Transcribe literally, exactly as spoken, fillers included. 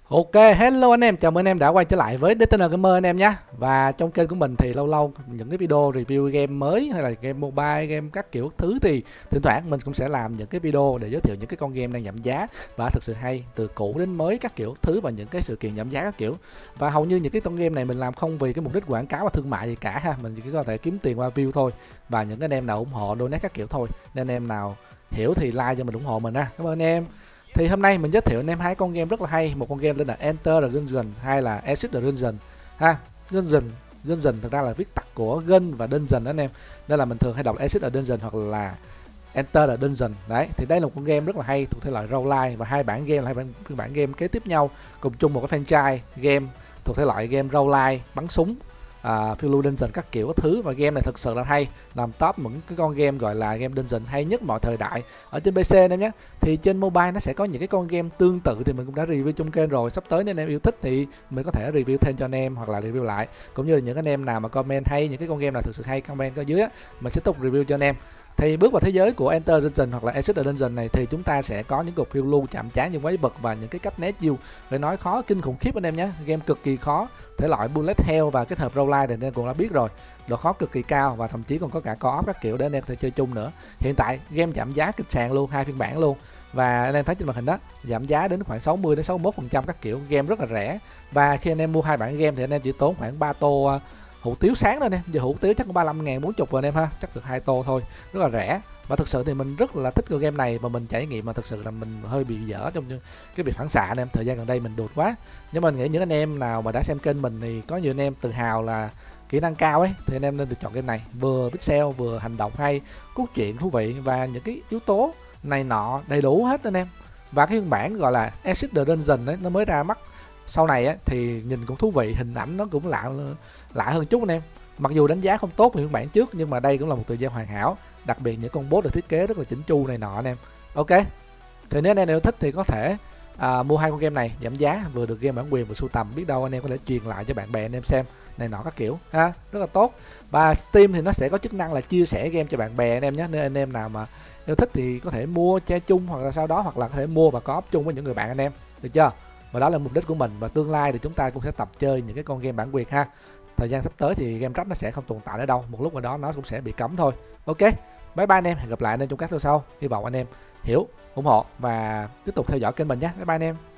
Ok, hello anh em, chào mừng anh em đã quay trở lại với đê tê en Gamer anh em nhé. Và trong kênh của mình thì lâu lâu những cái video review game mới hay là game mobile, game các kiểu thứ thì thỉnh thoảng mình cũng sẽ làm những cái video để giới thiệu những cái con game đang giảm giá và thực sự hay, từ cũ đến mới các kiểu thứ và những cái sự kiện giảm giá các kiểu. Và hầu như những cái con game này mình làm không vì cái mục đích quảng cáo và thương mại gì cả ha, mình chỉ có thể kiếm tiền qua view thôi. Và những anh em nào ủng hộ donate các kiểu thôi. Nên anh em nào hiểu thì like cho mình ủng hộ mình ha. Cảm ơn anh em. Thì hôm nay mình giới thiệu anh em hai con game rất là hay, một con game tên là Enter the Gungeon hay là Exit the Gungeon ha. Gungeon, Gungeon thực ra là viết tắt của Gun và Dungeon đó anh em, nên là mình thường hay đọc Exit the Dungeon hoặc là Enter the Dungeon. Đấy, thì đây là một con game rất là hay thuộc thể loại roguelike và hai bản game là hai bản, phiên bản game kế tiếp nhau cùng chung một cái franchise game thuộc thể loại game roguelike bắn súng, à, phiêu lưu dungeon các kiểu các thứ. Và game này thực sự là hay, nằm top những cái con game gọi là game dungeon hay nhất mọi thời đại ở trên pê xê anh em nhé. Thì trên mobile nó sẽ có những cái con game tương tự thì mình cũng đã review trong kênh rồi, sắp tới nếu anh em yêu thích thì mình có thể review thêm cho anh em hoặc là review lại, cũng như là những anh em nào mà comment hay những cái con game nào thực sự hay comment ở dưới á, mình sẽ tục review cho anh em. Thì bước vào thế giới của Enter Dungeon hoặc là Exit the Dungeon này thì chúng ta sẽ có những cuộc phiêu lưu chạm trán những quái vật và những cái cách né chiêu phải nói khó kinh khủng khiếp anh em nhé. Game cực kỳ khó, thể loại bullet hell và kết hợp roguelike thì anh em cũng đã biết rồi, độ khó cực kỳ cao và thậm chí còn có cả co-op các kiểu để anh em có thể chơi chung nữa. Hiện tại game giảm giá kịch sàn luôn, hai phiên bản luôn, và anh em thấy trên màn hình đó giảm giá đến khoảng sáu mươi đến sáu mươi mốt phần trăm các kiểu, game rất là rẻ. Và khi anh em mua hai bản game thì anh em chỉ tốn khoảng ba tô uh, hủ tiếu sáng thôi anh em, giờ hủ tiếu chắc có ba mươi lăm ngàn bốn mươi rồi anh em ha, chắc được hai tô thôi, rất là rẻ. Và thực sự thì mình rất là thích cái game này và mình trải nghiệm mà thực sự là mình hơi bị dở trong cái việc phản xạ anh em, thời gian gần đây mình đột quá. Nhưng mình nghĩ những anh em nào mà đã xem kênh mình thì có nhiều anh em tự hào là kỹ năng cao ấy thì anh em nên được chọn game này, vừa pixel vừa hành động hay, cốt truyện thú vị và những cái yếu tố này nọ đầy đủ hết anh em. Và cái phiên bản gọi là Exit the Dungeon ấy nó mới ra mắt sau này á thì nhìn cũng thú vị, hình ảnh nó cũng lạ lạ hơn chút anh em. Mặc dù đánh giá không tốt về phiên bản trước nhưng mà đây cũng là một tựa game hoàn hảo, đặc biệt những con boss được thiết kế rất là chỉnh chu này nọ anh em. Ok, thì nếu anh em yêu thích thì có thể à, mua hai con game này giảm giá, vừa được game bản quyền vừa sưu tầm, biết đâu anh em có thể truyền lại cho bạn bè anh em xem này nọ các kiểu ha, rất là tốt. Và Steam thì nó sẽ có chức năng là chia sẻ game cho bạn bè anh em nhé, nên anh em nào mà yêu thích thì có thể mua chơi chung hoặc là sau đó hoặc là có thể mua và co-op chung với những người bạn anh em, được chưa? Và đó là mục đích của mình, và tương lai thì chúng ta cũng sẽ tập chơi những cái con game bản quyền ha. Thời gian sắp tới thì game rách nó sẽ không tồn tại ở đâu, một lúc nào đó nó cũng sẽ bị cấm thôi. Ok, bye bye anh em, hẹn gặp lại anh em trong các video sau. Hy vọng anh em hiểu, ủng hộ và tiếp tục theo dõi kênh mình nhé. Bye bye anh em.